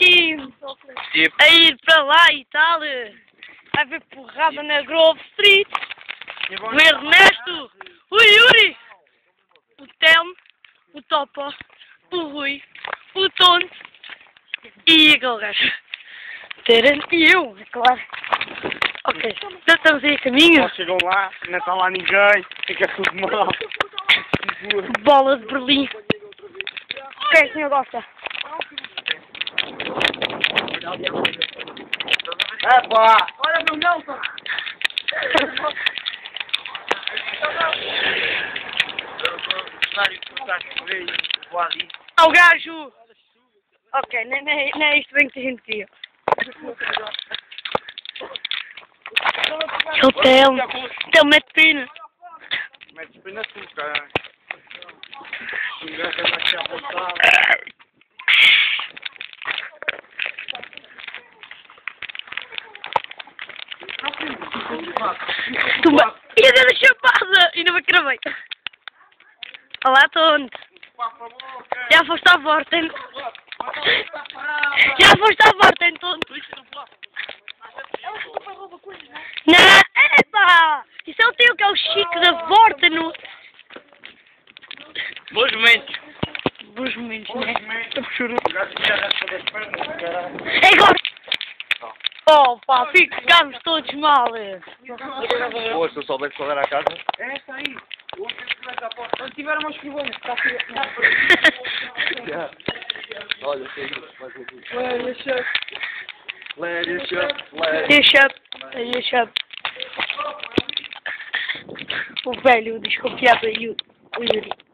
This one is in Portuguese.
assim a ir para lá e tal. Vai ver porrada na Grove Street. O Ernesto, o Yuri, o Telmo, o Topo, o Rui, o Tonto e aquele gajo. E eu, é claro. Ok, já estamos aí a caminho. Nós chegam lá, não está lá ninguém, fica tudo mal. Bola de Berlim. Ok, senhor gosta. Epá! Olha meu Nelson! Ao gajo! Ok, nem é isto bem que a gente queria. O Telmo mete pina. Mete pina tudo, caralho. O gajo está aqui à vontade. E a grande chapada! E não me cravei. Olá, Tonto. Já foste à porta, hein? Já foste à porta, hein, Tonto? Não, epá! Isso é o teu que é o Chico da porta, no... Bons momentos. Bons momentos, né? O gajo que já resta das pernas, caralho. É agora! Oh, pá, ficámos todos mal. Pô, se eu soubesse qual era a casa. É essa aí. O outro que vai à porta. Onde tiveram umas escrivanas, está aqui. Olha, sei isso, vai ver isso. Deixa. O velho desconfiado aí, o Yuri.